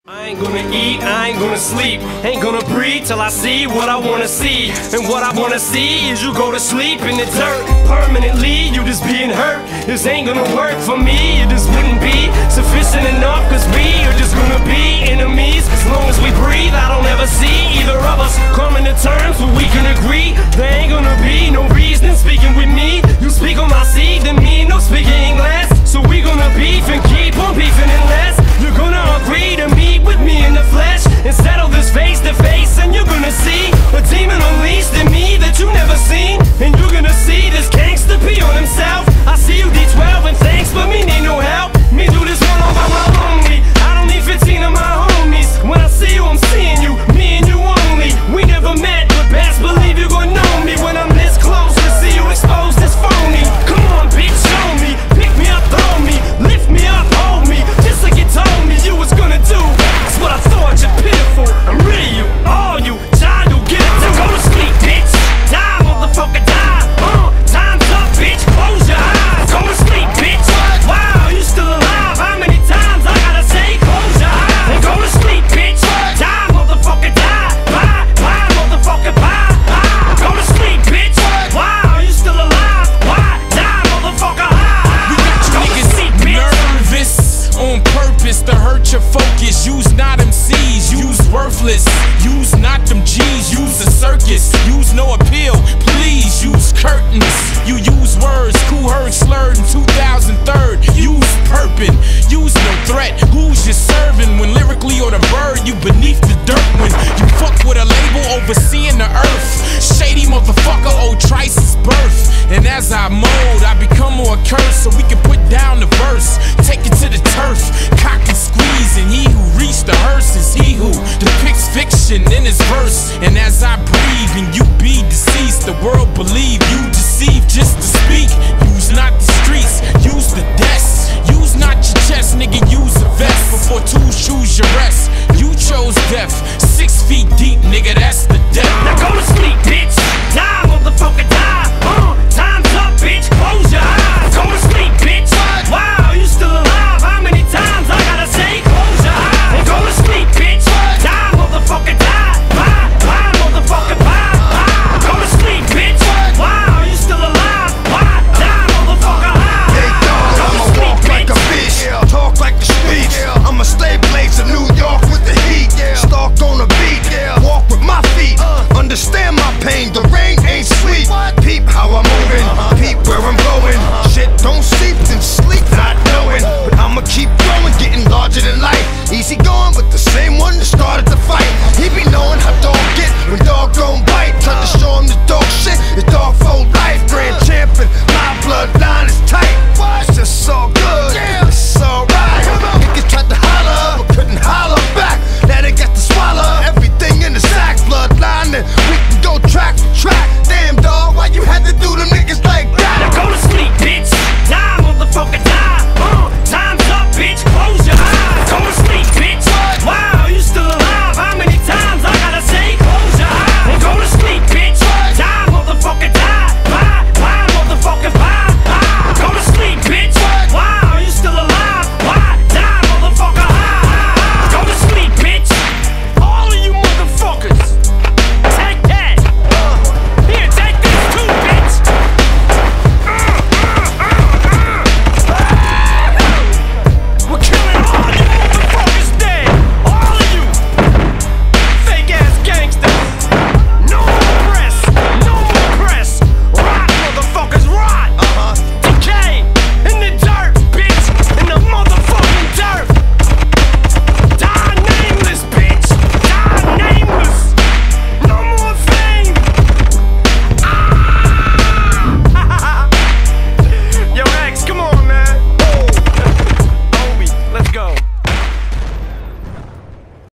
I ain't gonna eat, I ain't gonna sleep, ain't gonna breathe till I see what I wanna see. And what I wanna see is you go to sleep in the dirt permanently, you just being hurt. This ain't gonna work for me, it just wouldn't be sufficient enough, cause we are just gonna be enemies. As long as we breathe, I don't ever see either of us coming to terms where we can agree. There ain't gonna be no reason speaking with me. You speak on my seed, then me no speaking English. So we gonna beef and keep on beefing unless you're gonna agree to meet with me in the flesh and settle this face to face. And you're gonna see a demon unleashed in me that you never seen. And you're gonna see this gangster pee on himself. I see you D12 and thanks, but me need no help. Me do this one all by my lonely. I don't need 15 of my homies. When I see you, I'm seeing you, me and you only. We never met, but best believe you gon' know me when I'm this close to see you exposed as phony. Come on, bitch, show me. Pick me up, throw me, lift me up, hold me, just like you told me you was gonna do. That's what I thought, you're pitiful. I'm rid of you, all you, child, you get it. Now go to sleep, bitch. Die, motherfucker, die. Time's up, bitch. Close your eyes. Go to sleep, bitch. Wow, you still alive? How many times I gotta say close your eyes? And go to sleep, bitch. Die, motherfucker, die. Bye, motherfucker, bye. Go to sleep, bitch. Wow, you still alive? Why? Die, motherfucker. We got you niggas nervous on purpose to hurt your focus. Use not MCs, use worthless. Use not them G's, use a circus. Use no appeal, please use curtains. You use words, cool heard slurred in 2003. Use purping, use no threat. Who's you serving when lyrically on a bird you beneath the dirt? When you fuck with a label overseeing the earth. Shady motherfucker, old Trice's birth. And as I mold, I become more cursed so we can put down the verse. Take it to the turf, cock and squeeze. And he who reached the hearse is he who depicts fiction in his verse. And as I breathe and you be deceased, the world believe you deceive just to speak. Use not the streets, use the desk. Use not your chest, nigga, use a vest. Before two shoes your rest, you chose death. 6 feet deep, nigga, that's the death. Now go to sleep, bitch. Die, motherfucker, die. Time's up, bitch. Close your eyes. Go to sleep, bitch. Wow, you still alive? How many times I gotta say close your eyes? And go to sleep, bitch. Die, motherfucker, die. Bye, motherfucker, bye. Go to sleep, bitch. Wow, you still alive? Why? Die, motherfucker, Hey dog, I'ma walk like a fish, talk like a speech. I'm a slave place in New York with the heat. Stalk on the beat, walk with my feet. Understand my pain, the rain ain't sweet. Peep how I'm moving, peep where I'm going. Shit don't seep, then sleep not knowing. But I'ma keep growing, getting larger than life. Easy going, but the same one that started the fight. He be knowing how dog get when dog gon' bite. Time to show him the dog shit, it's dog for life. Grand champion, my bloodline is tight. It's just so good.